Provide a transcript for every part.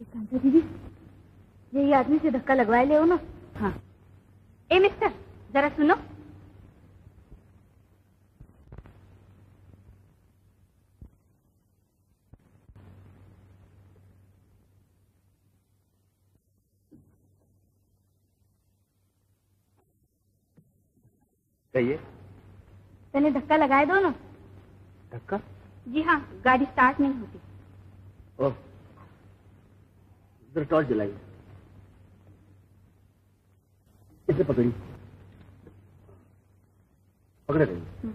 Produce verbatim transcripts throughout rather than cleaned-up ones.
कांता दीदी, यही आदमी से धक्का लगवाए ले हो ना? हाँ। ए मिस्टर, जरा सुनो। कहिए। तने धक्का लगाए दो ना। धक्का? जी हाँ, गाड़ी स्टार्ट नहीं होती। ओह, जरा टॉर्च जलाइए। इसे पकड़िए, पकड़े रहिए।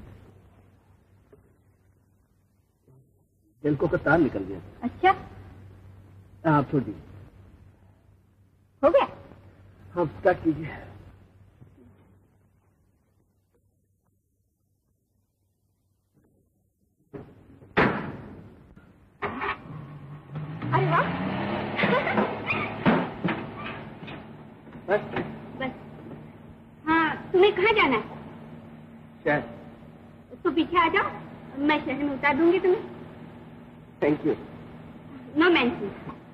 जलकों का तार निकल गया। अच्छा? हाँ, आप छोड़ दीजिए। हो गया? हाँ, स्टार्ट कीजिए। अरे वाह। बस बस। हाँ, तुम्हें कहाँ जाना है? शहर। तो पीछे आ जाओ, मैं शहर में उतार दूंगी तुम्हें। Thank you. No mention.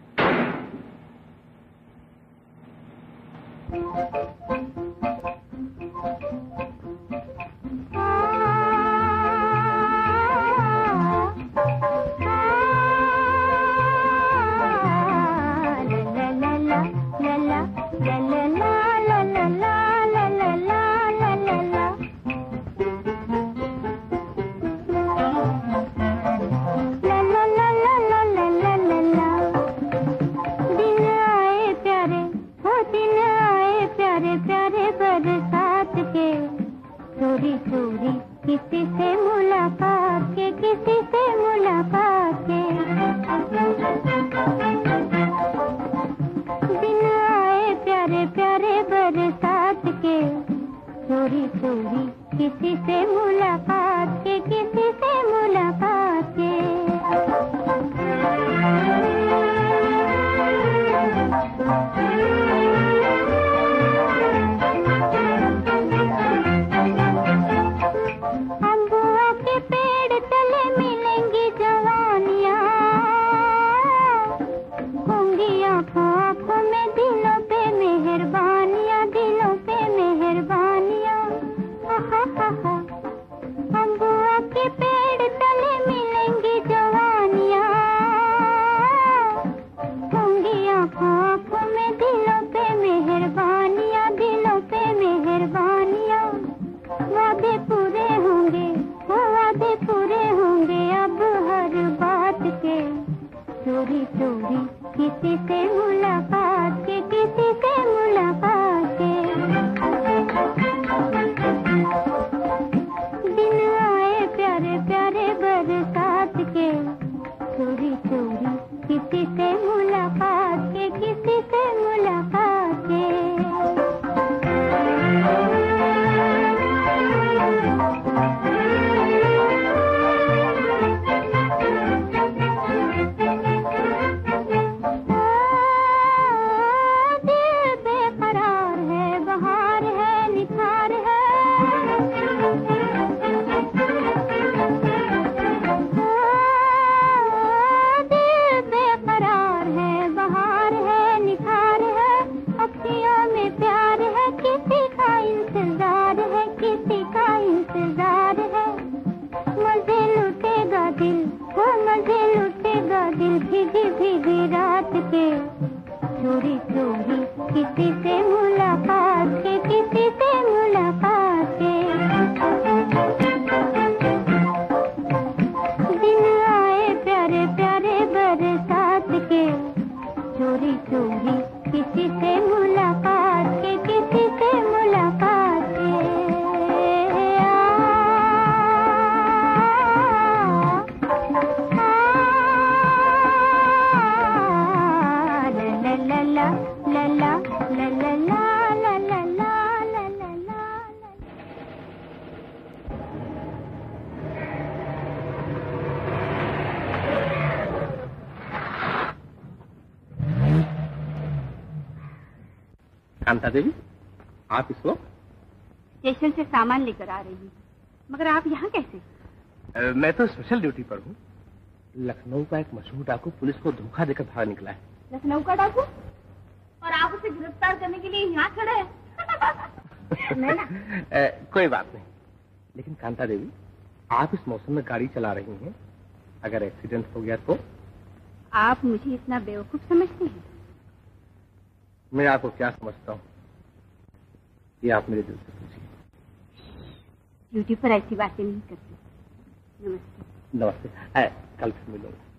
किसी से मुलाकात के, किसी से मुलाकात के दिन आए प्यारे प्यारे बरसात के, चोरी चोरी किसी से मुलाकात के, किसी से मुलाकात के। चोरी चोरी किसी से मुलाकात के, किसी से मुलाकात के दिन आए प्यारे प्यारे बरसात के, चोरी चोरी किसी से मुलाकात के, किसी से मुलाकात के। दिल भीगी भीगी रात के, चोरी चोरी किसी से मुलाकात के, किसी से मुलाकात के दिन आए प्यारे प्यारे बरसात के, चोरी चोरी किसी से मुलाकात के, किसी से मुलाकात के। कांता देवी, आप इस वक्त स्टेशन से सामान लेकर आ रही हूँ, मगर आप यहाँ कैसे? आ, मैं तो स्पेशल ड्यूटी पर हूँ। लखनऊ का एक मशहूर डाकू पुलिस को धोखा देकर भाग निकला है। लखनऊ का डाकू, और आप उसे गिरफ्तार करने के लिए यहाँ खड़े हैं। मैं ना ए, कोई बात नहीं, लेकिन कांता देवी, आप इस मौसम में गाड़ी चला रही हैं, अगर एक्सीडेंट हो गया तो? आप मुझे इतना बेवकूफ समझते हैं? मैं आपको क्या समझता हूँ, ये आप मेरे दिल से पूछिए। ड्यूटी पर ऐसी बातें नहीं करती। नमस्ते। नमस्ते। ए, कल फिर मिलूंगा।